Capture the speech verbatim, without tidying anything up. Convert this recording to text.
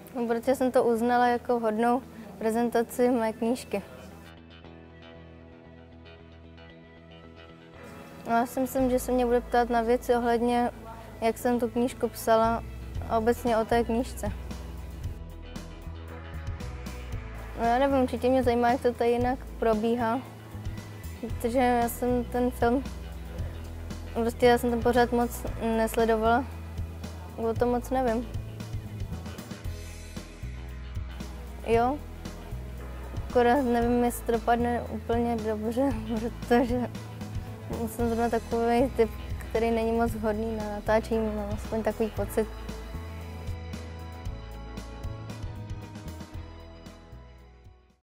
No, protože jsem to uznala jako vhodnou prezentaci mé knížky. No, já si myslím, že se mě bude ptát na věci ohledně, jak jsem tu knížku psala a obecně o té knížce. No, já nevím, určitě mě zajímá, jak to tady jinak probíhá, protože já jsem ten film, prostě já jsem ten pořád moc nesledovala, o tom moc nevím. Jo, akorát nevím, jestli to dopadne úplně dobře, protože jsem zrovna takový typ, který není moc vhodný na natáčení, mám aspoň takový pocit.